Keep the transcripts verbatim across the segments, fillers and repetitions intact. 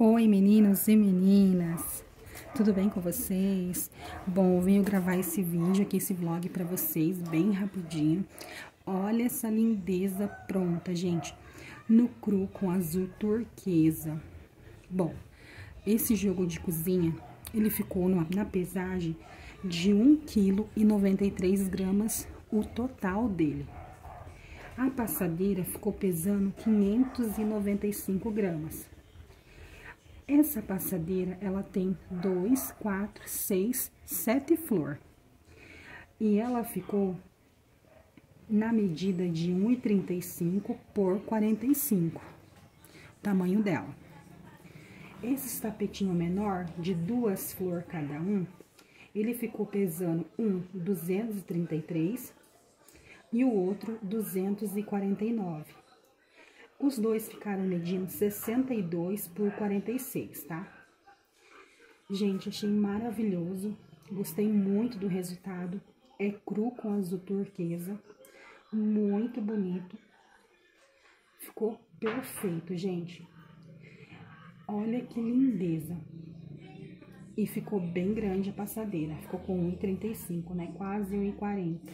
Oi, meninos e meninas, tudo bem com vocês? Bom, eu venho gravar esse vídeo aqui, esse vlog pra vocês, bem rapidinho. Olha essa lindeza pronta, gente, no cru com azul turquesa. Bom, esse jogo de cozinha, ele ficou numa, na pesagem de um vírgula noventa e três quilos, o total dele. A passadeira ficou pesando quinhentos e noventa e cinco gramas. Essa passadeira, ela tem dois, quatro, seis, sete flor. E ela ficou na medida de um vírgula trinta e cinco por quarenta e cinco, o tamanho dela. Esse tapetinho menor, de duas flor cada um, ele ficou pesando um duzentos e trinta e três e o outro duzentos e quarenta e nove. Os dois ficaram medindo sessenta e dois por quarenta e seis, tá? Gente, achei maravilhoso. Gostei muito do resultado. É cru com azul turquesa. Muito bonito. Ficou perfeito, gente. Olha que lindeza. E ficou bem grande a passadeira. Ficou com um vírgula trinta e cinco, né? Quase um vírgula quarenta.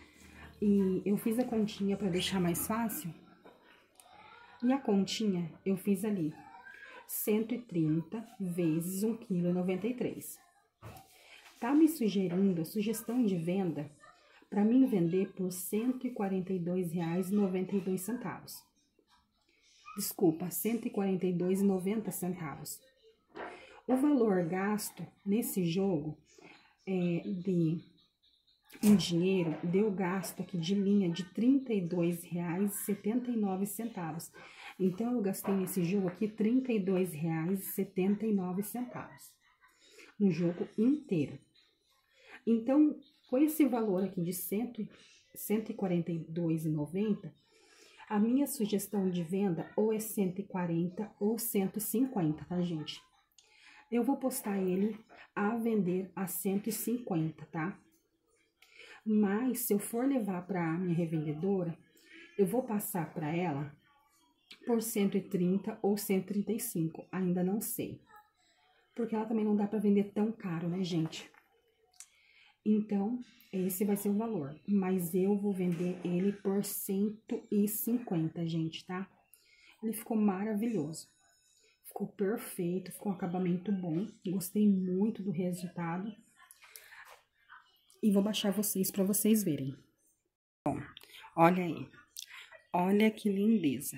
E eu fiz a continha para deixar mais fácil. E a continha, eu fiz ali, cento e trinta vezes um vírgula noventa e três quilos. Tá me sugerindo a sugestão de venda para mim vender por cento e quarenta e dois reais e noventa e dois centavos. Desculpa, cento e quarenta e dois reais e noventa centavos. O valor gasto nesse jogo é de... em dinheiro, deu gasto aqui de linha de trinta e dois reais e setenta e nove centavos. Então, eu gastei nesse jogo aqui trinta e dois reais e setenta e nove centavos. No jogo inteiro. Então, com esse valor aqui de cento e quarenta e dois reais e noventa centavos, a minha sugestão de venda ou é cento e quarenta ou cento e cinquenta, tá, gente? Eu vou postar ele a vender a cento e cinquenta, tá? Mas, se eu for levar para a minha revendedora, eu vou passar para ela por cento e trinta ou cento e trinta e cinco, ainda não sei. Porque ela também não dá para vender tão caro, né, gente? Então, esse vai ser o valor. Mas eu vou vender ele por cento e cinquenta, gente, tá? Ele ficou maravilhoso. Ficou perfeito, ficou um acabamento bom. Gostei muito do resultado. E vou baixar vocês para vocês verem. Bom, olha aí. Olha que lindeza.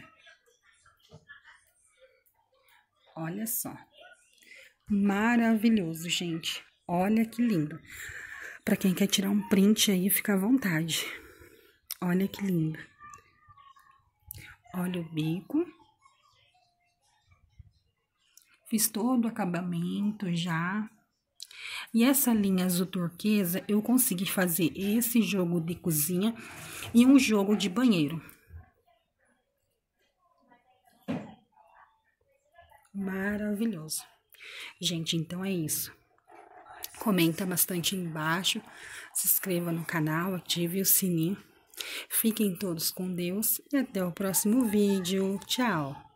Olha só. Maravilhoso, gente. Olha que lindo. Para quem quer tirar um print aí, fica à vontade. Olha que lindo. Olha o bico. Fiz todo o acabamento já. E essa linha azul turquesa, eu consegui fazer esse jogo de cozinha e um jogo de banheiro. Maravilhoso. Gente, então é isso. Comenta bastante embaixo, se inscreva no canal, ative o sininho. Fiquem todos com Deus e até o próximo vídeo. Tchau!